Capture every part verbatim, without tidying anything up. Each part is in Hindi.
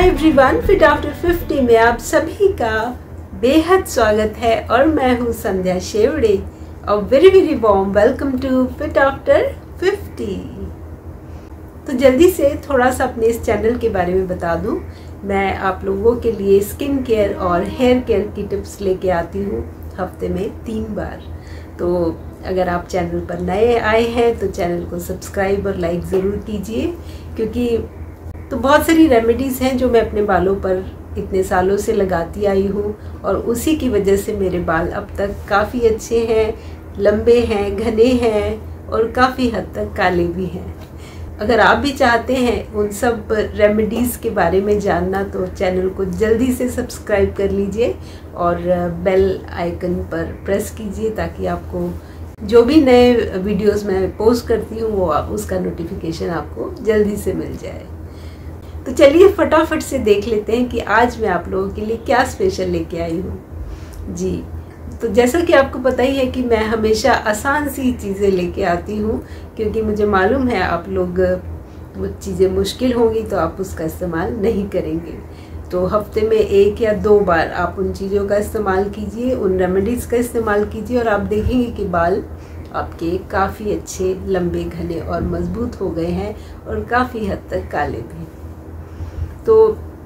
हाय एवरीवन, फिट आफ्टर फिफ्टी में आप सभी का बेहद स्वागत है और मैं हूँ संध्या शेवड़े और very very warm welcome to fit after fifty. तो जल्दी से थोड़ा सा अपने इस चैनल के बारे में बता दूँ। मैं आप लोगों के लिए स्किन केयर और हेयर केयर की टिप्स लेके आती हूँ हफ्ते में तीन बार। तो अगर आप चैनल पर नए आए हैं तो चैनल को सब्सक्राइब और लाइक ज़रूर कीजिए, क्योंकि तो बहुत सारी रेमेडीज़ हैं जो मैं अपने बालों पर इतने सालों से लगाती आई हूँ और उसी की वजह से मेरे बाल अब तक काफ़ी अच्छे हैं, लंबे हैं, घने हैं और काफ़ी हद तक काले भी हैं। अगर आप भी चाहते हैं उन सब रेमेडीज़ के बारे में जानना तो चैनल को जल्दी से सब्सक्राइब कर लीजिए और बेल आइकन पर प्रेस कीजिए ताकि आपको जो भी नए वीडियोस मैं पोस्ट करती हूँ वो उसका नोटिफिकेशन आपको जल्दी से मिल जाए। तो चलिए फटाफट से देख लेते हैं कि आज मैं आप लोगों के लिए क्या स्पेशल लेके आई हूँ। जी, तो जैसा कि आपको पता ही है कि मैं हमेशा आसान सी चीज़ें लेके आती हूँ, क्योंकि मुझे मालूम है आप लोग वो चीज़ें मुश्किल होंगी तो आप उसका इस्तेमाल नहीं करेंगे। तो हफ्ते में एक या दो बार आप उन चीज़ों का इस्तेमाल कीजिए, उन रेमेडीज़ का इस्तेमाल कीजिए और आप देखेंगे कि बाल आपके काफ़ी अच्छे, लंबे, घने और मजबूत हो गए हैं और काफ़ी हद तक काले भी। तो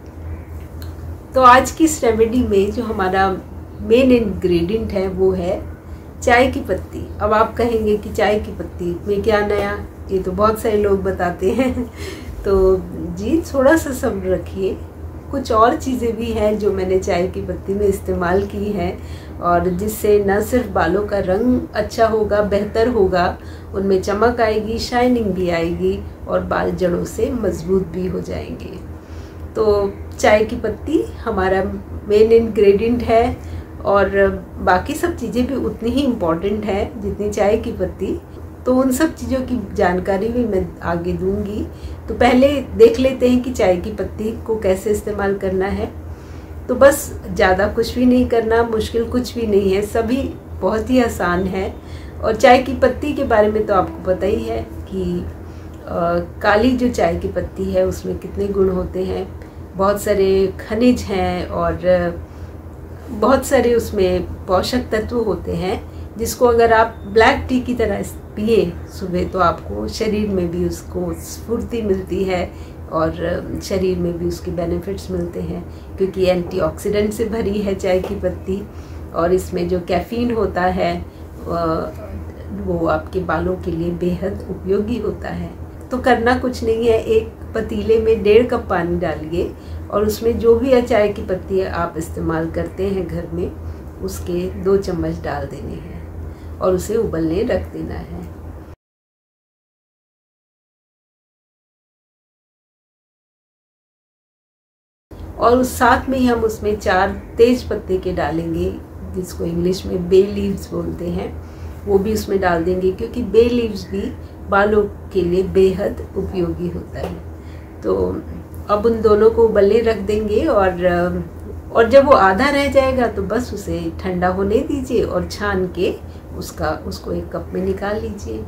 तो आज की इस रेमेडी में जो हमारा मेन इंग्रेडिएंट है वो है चाय की पत्ती। अब आप कहेंगे कि चाय की पत्ती में क्या नया, ये तो बहुत सारे लोग बताते हैं। तो जी थोड़ा सा सब्र रखिए, कुछ और चीज़ें भी हैं जो मैंने चाय की पत्ती में इस्तेमाल की हैं और जिससे न सिर्फ बालों का रंग अच्छा होगा, बेहतर होगा, उनमें चमक आएगी, शाइनिंग भी आएगी और बाल जड़ों से मजबूत भी हो जाएंगे। तो चाय की पत्ती हमारा मेन इंग्रेडिएंट है और बाकी सब चीज़ें भी उतनी ही इम्पॉर्टेंट है जितनी चाय की पत्ती। तो उन सब चीज़ों की जानकारी भी मैं आगे दूंगी। तो पहले देख लेते हैं कि चाय की पत्ती को कैसे इस्तेमाल करना है। तो बस ज़्यादा कुछ भी नहीं करना, मुश्किल कुछ भी नहीं है, सभी बहुत ही आसान है। और चाय की पत्ती के बारे में तो आपको पता ही है कि आ, काली जो चाय की पत्ती है उसमें कितने गुण होते हैं, बहुत सारे खनिज हैं और बहुत सारे उसमें पोषक तत्व होते हैं, जिसको अगर आप ब्लैक टी की तरह पिए सुबह तो आपको शरीर में भी उसको स्फूर्ति मिलती है और शरीर में भी उसके बेनिफिट्स मिलते हैं, क्योंकि एंटीऑक्सीडेंट से भरी है चाय की पत्ती और इसमें जो कैफीन होता है वो आपके बालों के लिए बेहद उपयोगी होता है। तो करना कुछ नहीं है, एक पतीले में डेढ़ कप पानी डालिए और उसमें जो भी चाय की पत्ती आप इस्तेमाल करते हैं घर में उसके दो चम्मच डाल देने हैं और उसे उबलने रख देना है। और उस साथ में ही हम उसमें चार तेज पत्ते के डालेंगे, जिसको इंग्लिश में बे लीव्स बोलते हैं, वो भी उसमें डाल देंगे, क्योंकि बे लीव्स भी बालों के लिए बेहद उपयोगी होता है। तो अब उन दोनों को उबलने रख देंगे और और जब वो आधा रह जाएगा तो बस उसे ठंडा होने दीजिए और छान के उसका उसको एक कप में निकाल लीजिए।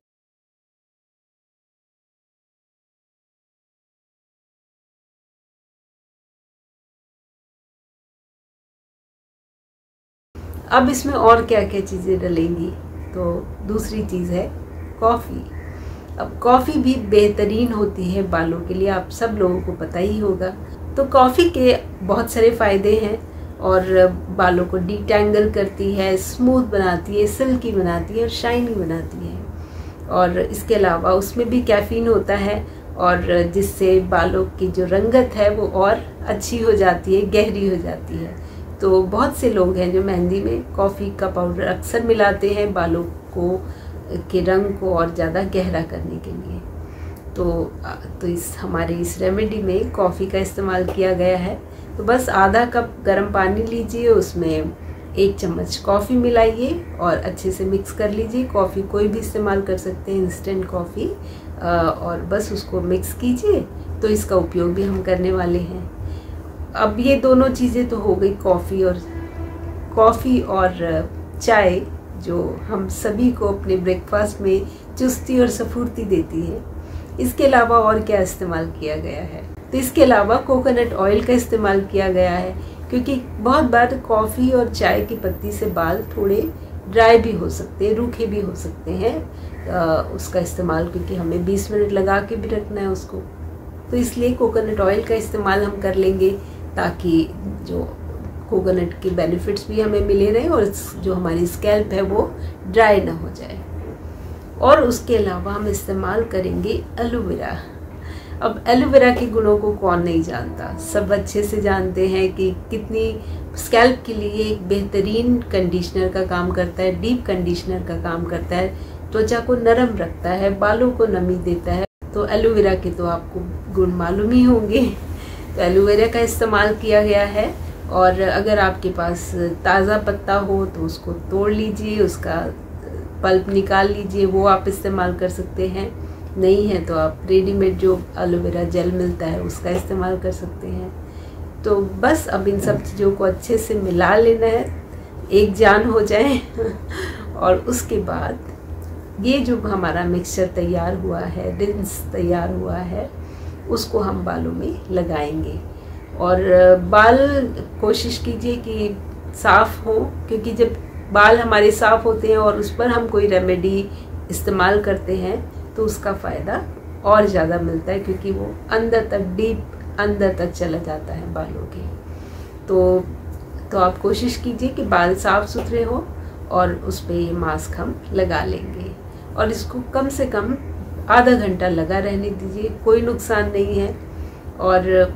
अब इसमें और क्या क्या चीज़ें डलेंगी, तो दूसरी चीज़ है कॉफ़ी। अब कॉफ़ी भी बेहतरीन होती है बालों के लिए, आप सब लोगों को पता ही होगा। तो कॉफ़ी के बहुत सारे फ़ायदे हैं और बालों को डिटैंगल करती है, स्मूथ बनाती है, सिल्की बनाती है और शाइनी बनाती है। और इसके अलावा उसमें भी कैफ़ीन होता है और जिससे बालों की जो रंगत है वो और अच्छी हो जाती है, गहरी हो जाती है। तो बहुत से लोग हैं जो मेहंदी में कॉफ़ी का पाउडर अक्सर मिलाते हैं बालों को के रंग को और ज़्यादा गहरा करने के लिए। तो तो इस हमारे इस रेमेडी में कॉफ़ी का इस्तेमाल किया गया है। तो बस आधा कप गर्म पानी लीजिए, उसमें एक चम्मच कॉफ़ी मिलाइए और अच्छे से मिक्स कर लीजिए। कॉफ़ी कोई भी इस्तेमाल कर सकते हैं, इंस्टेंट कॉफ़ी, और बस उसको मिक्स कीजिए। तो इसका उपयोग भी हम करने वाले हैं। अब ये दोनों चीज़ें तो हो गई, कॉफ़ी और कॉफ़ी और चाय, जो हम सभी को अपने ब्रेकफास्ट में चुस्ती और स्फूर्ति देती है। इसके अलावा और क्या इस्तेमाल किया गया है, तो इसके अलावा कोकोनट ऑयल का इस्तेमाल किया गया है, क्योंकि बहुत बार कॉफ़ी और चाय की पत्ती से बाल थोड़े ड्राई भी हो सकते हैं, रूखे भी हो सकते हैं आ, उसका इस्तेमाल, क्योंकि हमें बीस मिनट लगा के भी रखना है उसको। तो इसलिए कोकोनट ऑयल का इस्तेमाल हम कर लेंगे, ताकि जो कोकोनट के बेनिफिट्स भी हमें मिले रहें और जो हमारी स्कैल्प है वो ड्राई ना हो जाए। और उसके अलावा हम इस्तेमाल करेंगे एलोवेरा। अब एलोवेरा के गुणों को कौन नहीं जानता, सब अच्छे से जानते हैं कि कितनी स्कैल्प के लिए एक बेहतरीन कंडीशनर का काम करता है, डीप कंडीशनर का काम करता है, त्वचा को नरम रखता है, बालों को नमी देता है। तो एलोवेरा के तो आपको गुण मालूम ही होंगे। तो एलोवेरा का इस्तेमाल किया गया है, और अगर आपके पास ताज़ा पत्ता हो तो उसको तोड़ लीजिए, उसका पल्प निकाल लीजिए, वो आप इस्तेमाल कर सकते हैं। नहीं है तो आप रेडीमेड जो एलोवेरा जेल मिलता है उसका इस्तेमाल कर सकते हैं। तो बस अब इन सब चीज़ों को अच्छे से मिला लेना है, एक जान हो जाए। और उसके बाद ये जो हमारा मिक्सचर तैयार हुआ है, रिंस तैयार हुआ है, उसको हम बालों में लगाएंगे। और बाल कोशिश कीजिए कि साफ़ हो, क्योंकि जब बाल हमारे साफ़ होते हैं और उस पर हम कोई रेमेडी इस्तेमाल करते हैं तो उसका फ़ायदा और ज़्यादा मिलता है, क्योंकि वो अंदर तक, डीप अंदर तक चला जाता है बालों के। तो तो आप कोशिश कीजिए कि बाल साफ़ सुथरे हो और उस पर ये मास्क हम लगा लेंगे। और इसको कम से कम आधा घंटा लगा रहने दीजिए, कोई नुकसान नहीं है। और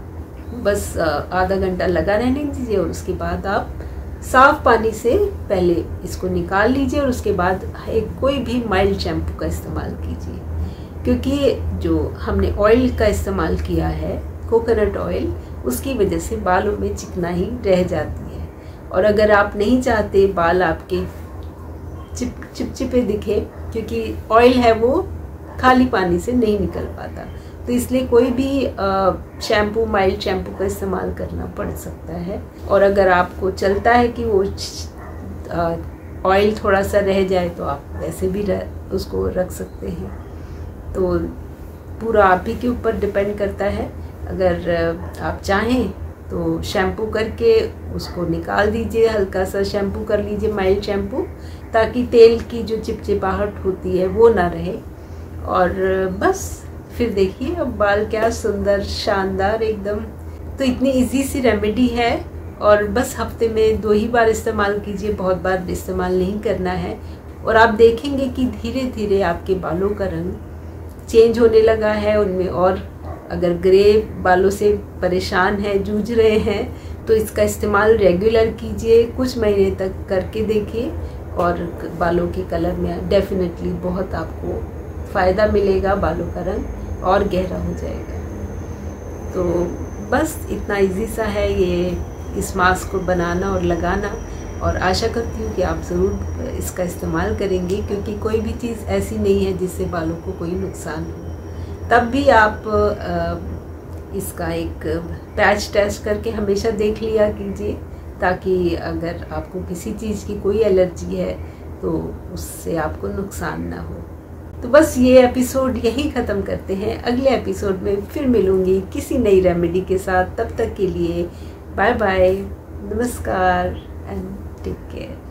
बस आधा घंटा लगा रहने दीजिए, और उसके बाद आप साफ़ पानी से पहले इसको निकाल लीजिए, और उसके बाद एक कोई भी माइल्ड शैम्पू का इस्तेमाल कीजिए, क्योंकि जो हमने ऑयल का इस्तेमाल किया है, कोकोनट ऑयल, उसकी वजह से बालों में चिकनाई रह जाती है। और अगर आप नहीं चाहते बाल आपके चिप चिपचिपे दिखे, क्योंकि ऑयल है वो खाली पानी से नहीं निकल पाता, तो इसलिए कोई भी शैम्पू, माइल्ड शैम्पू का इस्तेमाल करना पड़ सकता है। और अगर आपको चलता है कि वो ऑयल थोड़ा सा रह जाए तो आप वैसे भी रह, उसको रख सकते हैं। तो पूरा आप ही के ऊपर डिपेंड करता है। अगर आप चाहें तो शैम्पू करके उसको निकाल दीजिए, हल्का सा शैम्पू कर लीजिए, माइल्ड शैम्पू, ताकि तेल की जो चिपचिपाहट होती है वो ना रहे। और बस फिर देखिए अब बाल क्या सुंदर, शानदार एकदम। तो इतनी इजी सी रेमेडी है, और बस हफ्ते में दो ही बार इस्तेमाल कीजिए, बहुत बार इस्तेमाल नहीं करना है। और आप देखेंगे कि धीरे धीरे आपके बालों का रंग चेंज होने लगा है उनमें। और अगर ग्रे बालों से परेशान हैं, जूझ रहे हैं, तो इसका इस्तेमाल रेगुलर कीजिए, कुछ महीने तक करके देखिए, और बालों के कलर में डेफिनेटली बहुत आपको फ़ायदा मिलेगा, बालों का रंग और गहरा हो जाएगा। तो बस इतना इजी सा है ये इस मास्क को बनाना और लगाना, और आशा करती हूँ कि आप ज़रूर इसका इस्तेमाल करेंगे, क्योंकि कोई भी चीज़ ऐसी नहीं है जिससे बालों को कोई नुकसान हो। तब भी आप इसका एक पैच टेस्ट करके हमेशा देख लिया कीजिए, ताकि अगर आपको किसी चीज़ की कोई एलर्जी है तो उससे आपको नुकसान ना हो। तो बस ये एपिसोड यहीं ख़त्म करते हैं। अगले एपिसोड में फिर मिलूँगी किसी नई रेमेडी के साथ। तब तक के लिए बाय बाय, नमस्कार एंड टेक केयर।